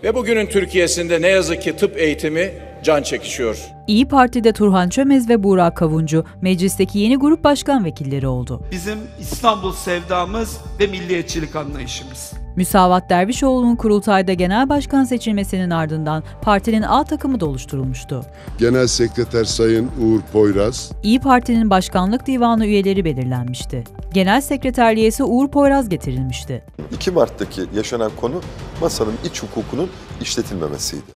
Ve bugünün Türkiye'sinde ne yazık ki tıp eğitimi can çekişiyor. İYİ Parti'de Turhan Çömez ve Burak Kavuncu meclisteki yeni grup başkan vekilleri oldu. Bizim İstanbul sevdamız ve milliyetçilik anlayışımız. Müsavat Dervişoğlu'nun kurultayda genel başkan seçilmesinin ardından partinin A takımı da oluşturulmuştu. Genel Sekreter Sayın Uğur Poyraz, İYİ Parti'nin başkanlık divanı üyeleri belirlenmişti. Genel sekreterliğe ise Uğur Poyraz getirilmişti. 2 Mart'taki yaşanan konu masanın iç hukukunun işletilmemesiydi.